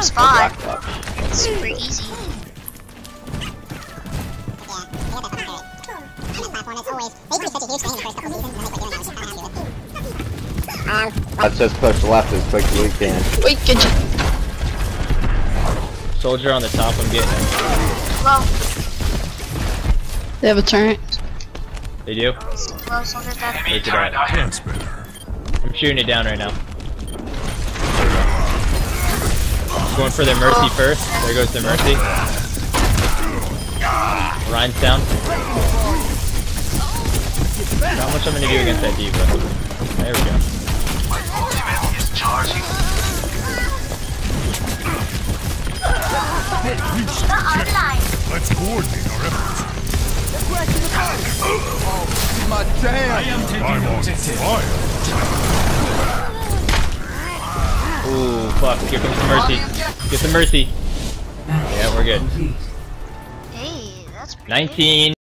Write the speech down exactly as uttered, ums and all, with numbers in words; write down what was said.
same spot. It's super easy. Let's just push left as quick as we can. Wait, good job. Soldier on the top, I'm getting him. Well, They have a turret. They do? well, soldier dead. Where's it at? I'm shooting it down right now. Going for their mercy first. There goes the mercy. Ryan's down. Not much I'm gonna do against that diva. There we go. My ultimate is charging. Let's coordinate our efforts. My damn! I am taking objective. Fire. Ooh, fuck. Here comes the mercy. Get the mercy. Yeah, we're good. Hey, that's pretty nineteen.